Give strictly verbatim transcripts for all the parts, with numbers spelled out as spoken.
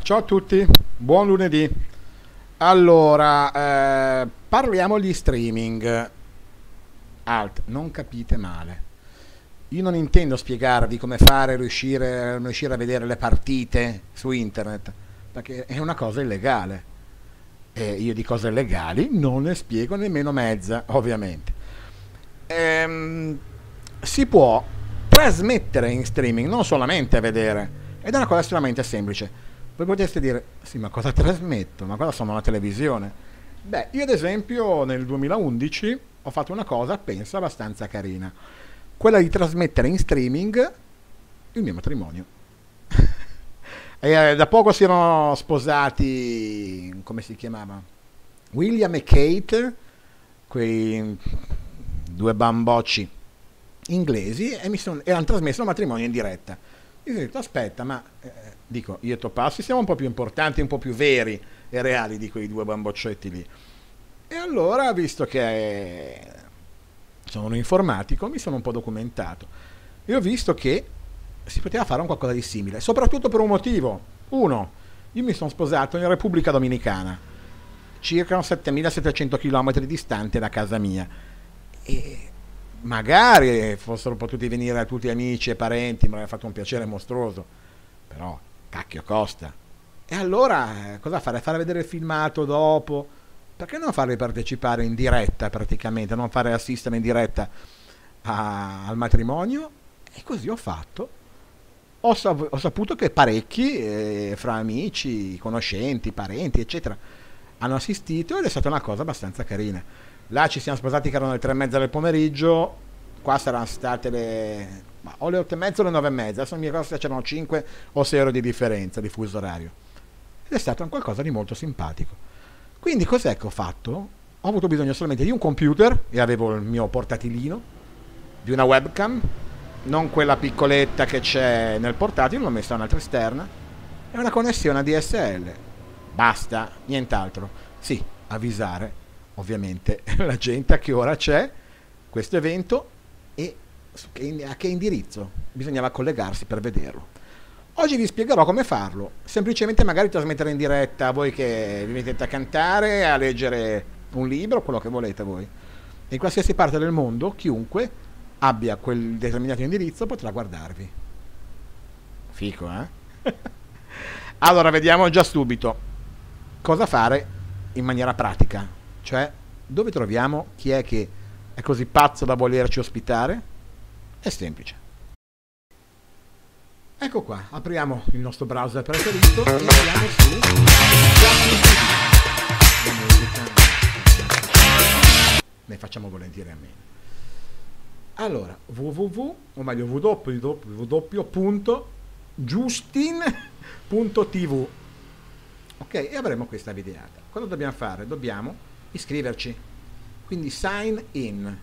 Ciao a tutti, buon lunedì. Allora, eh, parliamo di streaming. Alt, non capite male. Io non intendo spiegarvi come fare a riuscire, riuscire a vedere le partite su internet, perché è una cosa illegale. E io di cose illegali non ne spiego nemmeno mezza, ovviamente. Ehm, si può trasmettere in streaming, non solamente vedere, ed è una cosa estremamente semplice. Voi potreste dire, sì, ma cosa trasmetto? Ma cosa sono la televisione? Beh, io ad esempio nel duemilaundici ho fatto una cosa, penso, abbastanza carina. Quella di trasmettere in streaming il mio matrimonio. E, eh, da poco si erano sposati, come si chiamava? William e Kate, quei due bambocci inglesi, e mi son, erano trasmesso il matrimonio in diretta. Io ho detto, aspetta, ma eh, dico, io e Topassi siamo un po' più importanti, un po' più veri e reali di quei due bamboccetti lì. E allora, visto che sono un informatico, mi sono un po' documentato e ho visto che si poteva fare un qualcosa di simile, soprattutto per un motivo. Uno, io mi sono sposato in Repubblica Dominicana, circa settemilasettecento chilometri distante da casa mia, e magari fossero potuti venire tutti amici e parenti, mi avrebbe fatto un piacere mostruoso, però cacchio costa. E allora eh, cosa fare? Fare vedere il filmato dopo? Perché non farli partecipare in diretta praticamente, non fare assistere in diretta a- al matrimonio? E così ho fatto. Ho, sap- ho saputo che parecchi, eh, fra amici, conoscenti, parenti, eccetera, hanno assistito ed è stata una cosa abbastanza carina. Là ci siamo sposati che erano le tre e mezza del pomeriggio, qua saranno state le, ma, o le otto e mezza o le nove e mezza, adesso non mi ricordo se c'erano cinque o sei ore di differenza di fuso orario. Ed è stato un qualcosa di molto simpatico. Quindi cos'è che ho fatto? Ho avuto bisogno solamente di un computer e avevo il mio portatilino, di una webcam, non quella piccoletta che c'è nel portatile, l'ho messa un'altra esterna, e una connessione a D S L. Basta, nient'altro. Sì, avvisare ovviamente la gente a che ora c'è questo evento e su che- a che indirizzo bisognava collegarsi per vederlo. Oggi vi spiegherò come farlo, semplicemente magari trasmettere in diretta voi che vi mettete a cantare, a leggere un libro, quello che volete voi. In qualsiasi parte del mondo, chiunque abbia quel determinato indirizzo potrà guardarvi. Fico, eh? Allora, vediamo già subito cosa fare in maniera pratica, cioè dove troviamo chi è che è così pazzo da volerci ospitare? È semplice. Ecco qua, apriamo il nostro browser preferito e andiamo su ne facciamo volentieri a meno. Allora, www, o meglio www punto justin punto tv. Ok, e avremo questa videata. Cosa dobbiamo fare? Dobbiamo iscriverci. Quindi sign in.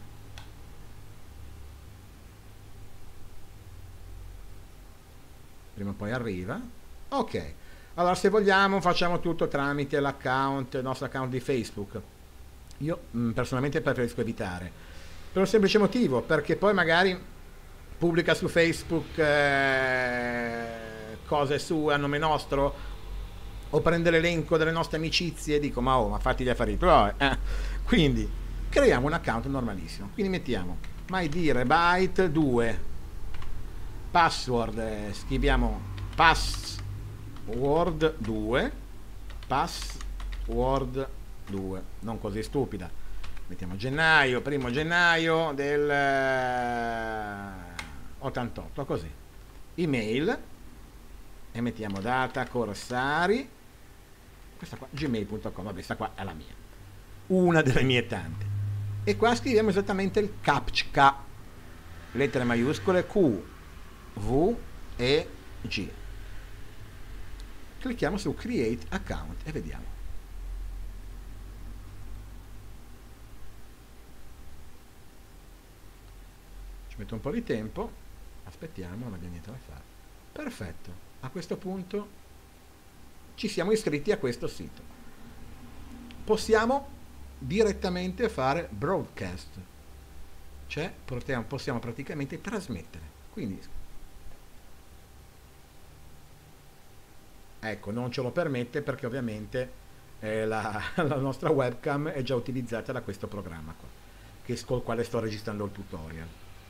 Prima o poi arriva. Ok. Allora, se vogliamo facciamo tutto tramite l'account, il nostro account di Facebook. Io mh, personalmente preferisco evitare. Per un semplice motivo, perché poi magari pubblica su Facebook eh, cose sue a nome nostro, o prende l'elenco delle nostre amicizie e dico ma oh, ma fatti gli affari tuoi, eh. Quindi creiamo un account normalissimo, quindi mettiamo mydirebyte due, password, eh, scriviamo password due, password due, non così stupida, mettiamo gennaio, primo gennaio del eh, ottantotto, così, email, e mettiamo data Corsari, questa qua gmail punto com, vabbè, questa qua è la mia, una delle mie tante, e qua scriviamo esattamente il captcha, lettere maiuscole Q, V e G. Clicchiamo su create account e vediamo. Ci metto un po' di tempo, aspettiamo, non abbiamo niente da fare. Perfetto, a questo punto ci siamo iscritti a questo sito. Possiamo direttamente fare broadcast, cioè possiamo praticamente trasmettere. Quindi Ecco, non ce lo permette perché ovviamente eh, la, la nostra webcam è già utilizzata da questo programma qua, che, col quale sto registrando il tutorial.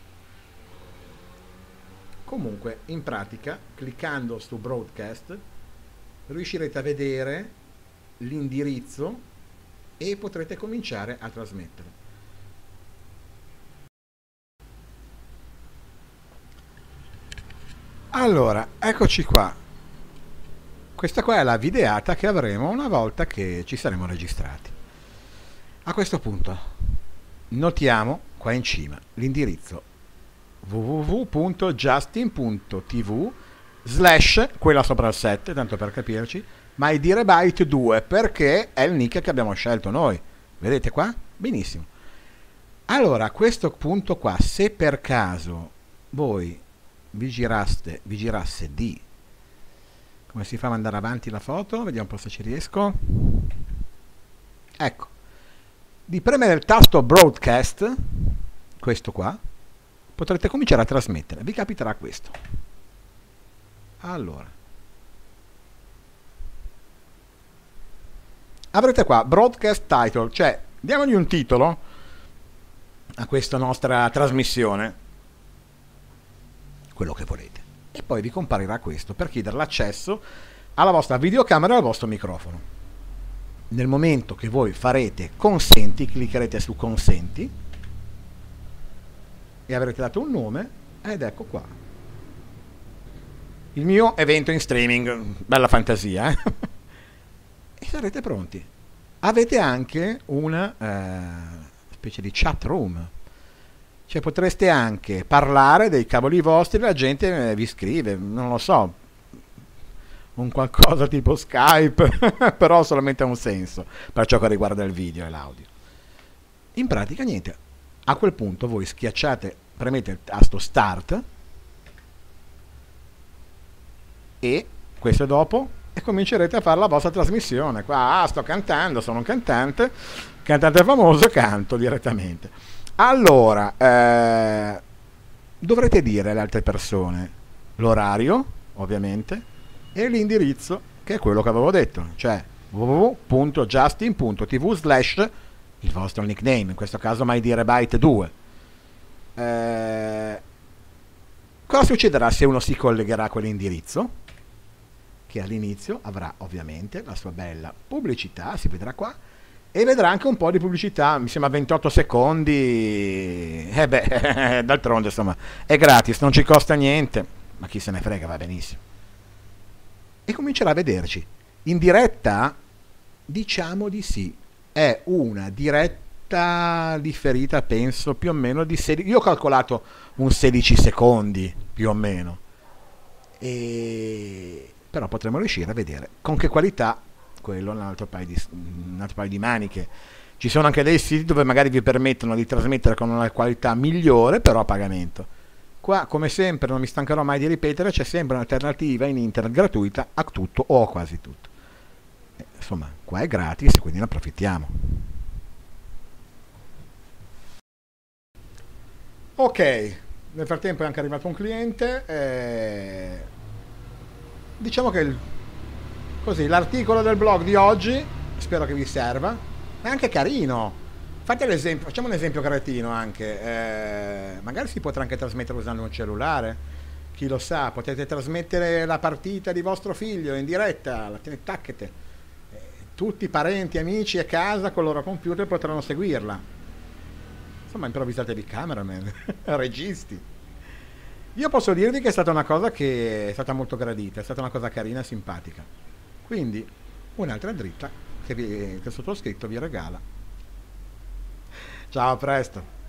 Comunque, in pratica, cliccando su Broadcast, riuscirete a vedere l'indirizzo e potrete cominciare a trasmettere. Allora, eccoci qua. Questa qua è la videata che avremo una volta che ci saremo registrati. A questo punto notiamo qua in cima l'indirizzo w w w punto justin punto t v slash, quella sopra il sette, tanto per capirci, MyDirebyte due, perché è il nick che abbiamo scelto noi. Vedete qua? Benissimo. Allora, a questo punto qua, se per caso voi vi giraste, vi girasse di... Come si fa a mandare avanti la foto? Vediamo un po' se ci riesco. Ecco. Di premere il tasto Broadcast, questo qua, potrete cominciare a trasmettere. Vi capiterà questo. Allora. Avrete qua Broadcast Title, cioè diamogli un titolo a questa nostra trasmissione. Quello che volete. E poi vi comparirà questo per chiedere l'accesso alla vostra videocamera e al vostro microfono. Nel momento che voi farete consenti, cliccherete su consenti e avrete dato un nome ed ecco qua. Il mio evento in streaming, bella fantasia, eh? E sarete pronti. Avete anche una eh, specie di chat room. Cioè potreste anche parlare dei cavoli vostri e la gente vi scrive, non lo so, un qualcosa tipo Skype, però solamente ha un senso per ciò che riguarda il video e l'audio. In pratica niente, a quel punto voi schiacciate, premete il tasto Start e questo dopo e comincerete a fare la vostra trasmissione. Qua ah, sto cantando, sono un cantante, cantante famoso, canto direttamente. Allora, eh, dovrete dire alle altre persone l'orario, ovviamente, e l'indirizzo, che è quello che avevo detto, cioè w w w punto justin punto t v slash il vostro nickname, in questo caso MyDirebyte due. Eh, cosa succederà se uno si collegherà a quell'indirizzo? Che all'inizio avrà ovviamente la sua bella pubblicità, si vedrà qua, e vedrà anche un po' di pubblicità, mi sembra ventotto secondi, e beh, d'altronde insomma, è gratis, non ci costa niente, ma chi se ne frega, va benissimo. E comincerà a vederci. In diretta? Diciamo di sì, è una diretta differita, penso, più o meno di sedici, io ho calcolato un sedici secondi, più o meno, e... però potremo riuscire a vedere con che qualità. Quello è un altro paio di, un altro paio di maniche. Ci sono anche dei siti dove magari vi permettono di trasmettere con una qualità migliore, però a pagamento. Qua, come sempre, non mi stancherò mai di ripetere, c'è sempre un'alternativa in internet gratuita a tutto o a quasi tutto. Eh, insomma, qua è gratis, quindi ne approfittiamo. Ok, nel frattempo è anche arrivato un cliente. Eh, diciamo che il Così, l'articolo del blog di oggi, spero che vi serva, è anche carino. Fate l'esempio, facciamo un esempio cretino anche. Eh, magari si potrà anche trasmettere usando un cellulare, chi lo sa, potete trasmettere la partita di vostro figlio in diretta, la tacchete. Eh, tutti i parenti, amici a casa con il loro computer potranno seguirla. Insomma, improvvisatevi cameraman, registi. Io posso dirvi che è stata una cosa che è stata molto gradita, è stata una cosa carina e simpatica. Quindi un'altra dritta che, vi, che il sottoscritto vi regala. Ciao, a presto.